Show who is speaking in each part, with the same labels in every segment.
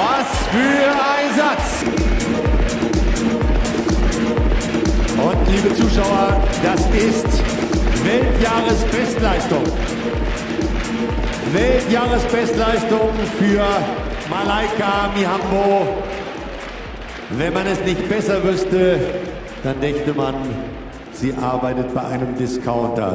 Speaker 1: Was für ein Satz! Und liebe Zuschauer, das ist Weltjahresbestleistung. Weltjahresbestleistung für Malaika Mihambo. Wenn man es nicht besser wüsste, dann dächte man, sie arbeitet bei einem Discounter.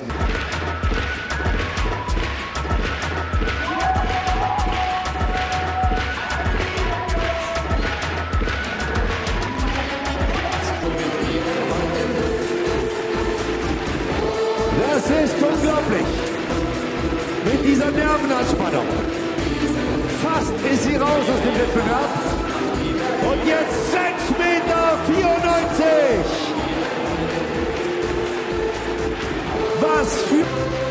Speaker 1: Das ist unglaublich. Mit dieser Nervenanspannung. Fast ist sie raus aus dem Wettbewerb. Und jetzt 6,94 Meter. Was für...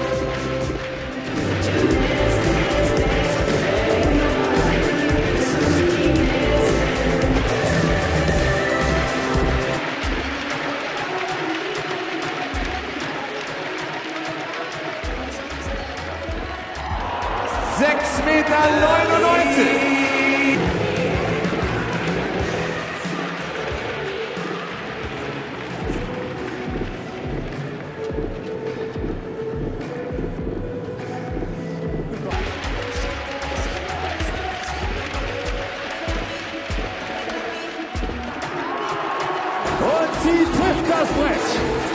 Speaker 1: Meter. Und sie trifft das Brett.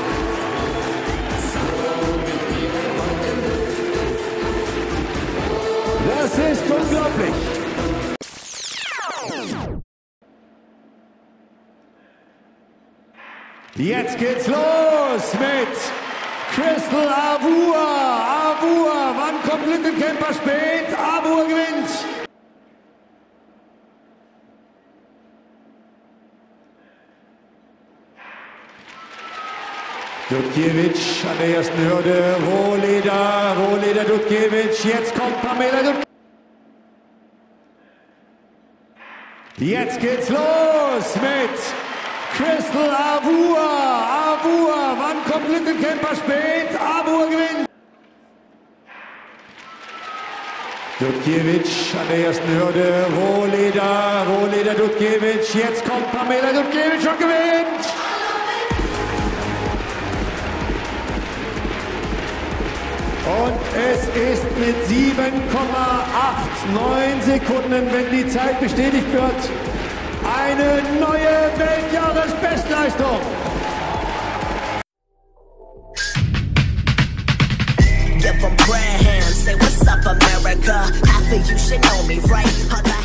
Speaker 1: Das ist unglaublich. Jetzt geht's los mit Crystal Avua. Avua, wann kommt Lückenkämper spät? Avua gewinnt. Dutkiewicz an der ersten Hürde. Rohleder, Dutkiewicz. Jetzt kommt Pamela Dutkiewicz. Jetzt geht's los mit Crystal Avua. Avua, wann kommt Lückenkämper spät? Avua gewinnt. Dutkiewicz an der ersten Hürde. Rohleder, Dutkiewicz. Jetzt kommt Pamela Dutkiewicz und gewinnt. Und es ist mit 7,89 Sekunden, wenn die Zeit bestätigt wird, eine neue Weltjahresbestleistung. Give 'em prayer hands, say what's up America. Half of you should know me, right?